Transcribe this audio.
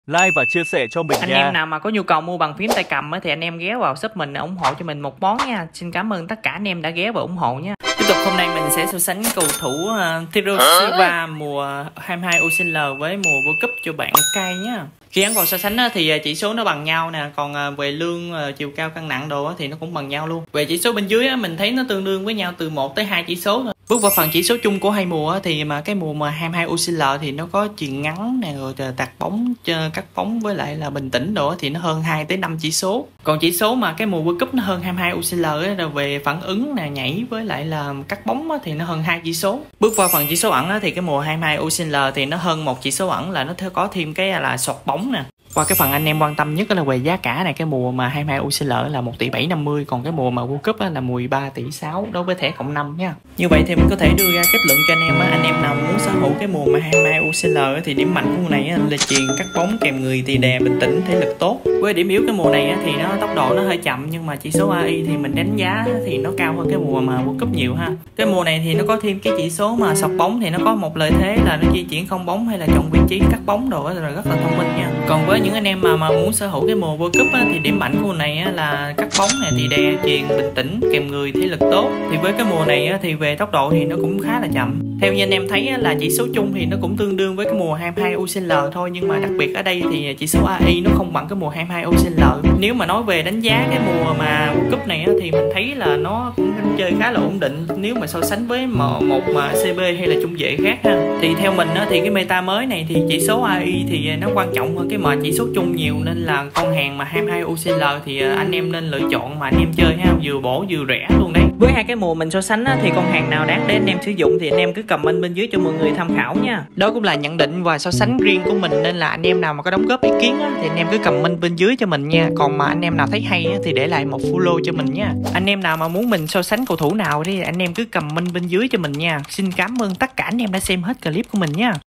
like và chia sẻ cho mình Anh nha. em nào mà có nhu cầu mua bàn phím tay cầm thì anh em ghé vào shop mình ủng hộ cho mình một món nha. Xin cảm ơn tất cả anh em đã ghé và ủng hộ nha. Tiếp tục hôm nay mình sẽ so sánh cầu thủ Thiago Silva mùa 22 UCL với mùa World Cup cho bạn cay nhá. Khi ấn vào so sánh thì chỉ số nó bằng nhau nè, còn về lương, chiều cao, cân nặng đồ thì nó cũng bằng nhau luôn. Về chỉ số bên dưới mình thấy nó tương đương với nhau từ 1 tới 2 chỉ số thôi. Bước vào phần chỉ số chung của hai mùa thì mà cái mùa mà 22 UCL thì nó có chuyền ngắn nè, rồi tạt bóng, cắt bóng với lại là bình tĩnh đồ thì nó hơn 2 tới 5 chỉ số. Còn chỉ số mà cái mùa World Cup nó hơn 22 UCL rồi về phản ứng nè, nhảy với lại là cắt bóng thì nó hơn 2 chỉ số. Bước vào phần chỉ số ẩn thì cái mùa 22 UCL thì nó hơn một chỉ số ẩn, là nó có thêm cái là sọt bóng nè. Qua cái phần anh em quan tâm nhất là về giá cả này, cái mùa mà 22 UCL là 1 tỷ 750, còn cái mùa mà World Cup là 13 tỷ 6 đối với thẻ cộng 5 nha. Như vậy thì mình có thể đưa ra kết luận cho anh em nào muốn sở hữu cái mùa mà 22 UCL thì điểm mạnh của mùa này là chuyền, cắt bóng, kèm người tì đè, bình tĩnh, thể lực tốt. Với điểm yếu cái mùa này thì nó tốc độ nó hơi chậm, nhưng mà chỉ số AI thì mình đánh giá thì nó cao hơn cái mùa mà World Cup nhiều ha. Cái mùa này thì nó có thêm cái chỉ số mà sọt bóng, thì nó có một lợi thế là nó di chuyển không bóng hay là chọn vị trí cắt bóng đồ là rất là thông minh nha. Còn với những anh em mà muốn sở hữu cái mùa World Cup thì điểm mạnh của mùa này là cắt bóng này, thì đè, chuyền, bình tĩnh, kèm người, thể lực tốt. Thì với cái mùa này thì về tốc độ thì nó cũng khá là chậm. Theo như anh em thấy là chỉ số chung thì nó cũng tương đương với cái mùa 22 UCL thôi, nhưng mà đặc biệt ở đây thì chỉ số AI nó không bằng cái mùa 22 UCL. Nếu mà nói về đánh giá cái mùa mà World Cup này thì mình thấy là nó cũng chơi khá là ổn định nếu mà so sánh với một mà CB hay là trung vệ khác ha. Thì theo mình thì cái meta mới này thì chỉ số AI thì nó quan trọng hơn cái mà chỉ số chung nhiều, nên là con hàng mà 22 UCL thì anh em nên lựa chọn mà anh em chơi ha, vừa bổ vừa rẻ luôn đấy. Với hai cái mùa mình so sánh thì con hàng nào đáng để anh em sử dụng thì anh em cứ comment bên dưới cho mọi người tham khảo nha. Đó cũng là nhận định và so sánh riêng của mình, nên là anh em nào mà có đóng góp ý kiến thì anh em cứ comment bên dưới cho mình nha. Còn mà anh em nào thấy hay thì để lại một follow cho mình nha. Anh em nào mà muốn mình so sánh cầu thủ nào thì anh em cứ comment bên dưới cho mình nha. Xin cảm ơn tất cả anh em đã xem hết clip của mình nha.